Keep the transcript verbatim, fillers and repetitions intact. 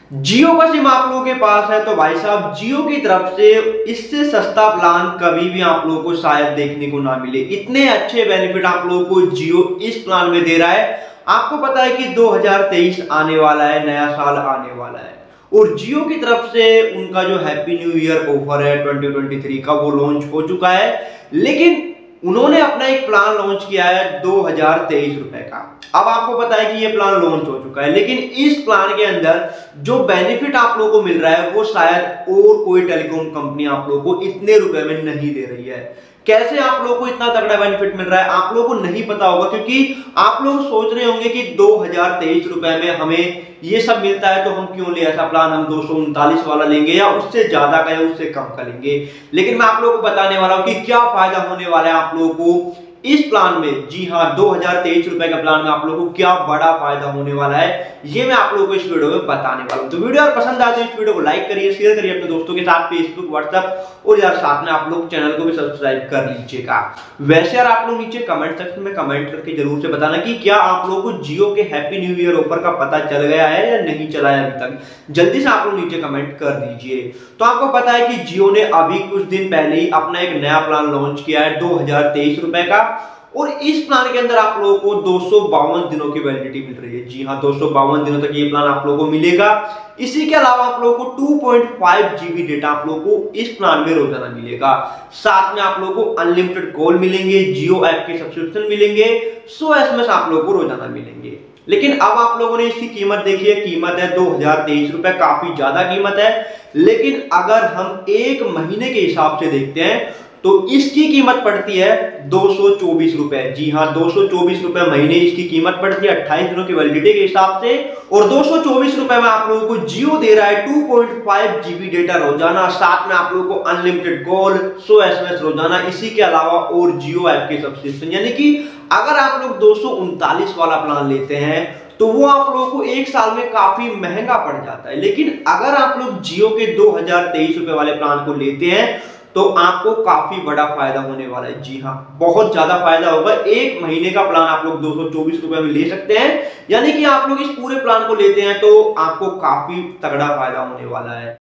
जियो का सिम आप लोगों के पास है तो भाई साहब जियो की तरफ से इससे सस्ता प्लान कभी भी आप लोगों को शायद देखने को ना मिले। इतने अच्छे बेनिफिट आप लोगों को जियो इस प्लान में दे रहा है। आपको पता है कि दो हज़ार तेईस आने वाला है, नया साल आने वाला है और जियो की तरफ से उनका जो हैप्पी न्यू ईयर ऑफर है ट्वेंटी ट्वेंटी थ्री का वो लॉन्च हो चुका है। लेकिन उन्होंने अपना एक प्लान लॉन्च किया है दो हज़ार तेईस रुपए का। अब आपको पता है कि ये प्लान लॉन्च हो चुका है, लेकिन इस प्लान के अंदर जो बेनिफिट आप लोगों को मिल रहा है वो शायद और कोई टेलीकॉम कंपनी आप लोगों को इतने रुपए में नहीं दे रही है। कैसे आप लोगों को इतना तगड़ा बेनिफिट मिल रहा है आप लोगों को नहीं पता होगा, क्योंकि आप लोग सोच रहे होंगे कि दो हज़ार तेईस रुपए में हमें ये सब मिलता है तो हम क्यों ले ऐसा प्लान, हम दो सौ उनतालीस वाला लेंगे या उससे ज्यादा का या उससे कम का लेंगे। लेकिन मैं आप लोगों को बताने वाला हूं कि क्या फायदा होने वाला है आप लोगों को इस प्लान में। जी हां, दो हज़ार तेईस रुपए का प्लान में आप लोगों को क्या बड़ा फायदा होने वाला है ये मैं आप लोगों को इस वीडियो में बताने वाला हूं। तो वीडियो अगर पसंद आए तो इस वीडियो को लाइक करिए, शेयर करिए अपने दोस्तों के साथ, फेसबुक, व्हाट्सएप और यार साथ में आप लोग चैनल को भी सब्सक्राइब कर लीजिएगा। वैसे यार आप लोग नीचे कमेंट सेक्शन में कमेंट करके जरूर से बताना कि क्या आप लोगों को जियो के हैप्पी न्यू ईयर ऑफर का पता चल गया है या नहीं चला है अभी तक। जल्दी से आप लोग नीचे कमेंट कर दीजिए। तो आपको पता है कि जियो ने अभी कुछ दिन पहले ही अपना एक नया प्लान लॉन्च किया है दो हज़ार तेईस रुपए का और इस प्लान के अंदर आप लोगों को दो सौ बावन दिनों की वैलिडिटी मिल रही है। जी हां, दो सौ बावन दिनों तक ये प्लान आप लोगों को मिलेगा। इसी के अलावा आप लोगों को two point five GB data आप लोगों को इस प्लान में रोजाना मिलेगा। साथ में आप लोगों को अनलिमिटेड कॉल मिलेंगे, जियो ऐप के सब्सक्रिप्शन मिलेंगे, सौ एसएमएस आप लोगों को रोजाना मिलेंगे। लेकिन अब आप लोगों ने इसकी कीमत देखी है, कीमत है दो हज़ार तेईस रुपए, काफी ज्यादा कीमत है। लेकिन अगर हम एक महीने के हिसाब से देखते हैं तो इसकी कीमत पड़ती है दो सौ चौबीस रुपए। जी हां, दो सौ चौबीस रुपए महीने इसकी कीमत पड़ती है अट्ठाईस दिनों की वैलिडिटी के हिसाब से। और दो सौ चौबीस रुपए में आप लोगों को जियो दे रहा है two point five GB data रोजाना, साथ में आप लोगों को अनलिमिटेड कॉल, सौ एसएमएस रोजाना। इसी के अलावा और जियो ऐप के सब्सक्रिप्शन, यानी कि अगर आप लोग दो सौ उनतालीस वाला प्लान लेते हैं तो वो आप लोगों को एक साल में काफी महंगा पड़ जाता है। लेकिन अगर आप लोग जियो के दो हज़ार तेईस रुपए वाले प्लान को लेते हैं तो आपको काफी बड़ा फायदा होने वाला है। जी हाँ, बहुत ज्यादा फायदा होगा। एक महीने का प्लान आप लोग दो सौ चौबीस रुपए में ले सकते हैं, यानी कि आप लोग इस पूरे प्लान को लेते हैं तो आपको काफी तगड़ा फायदा होने वाला है।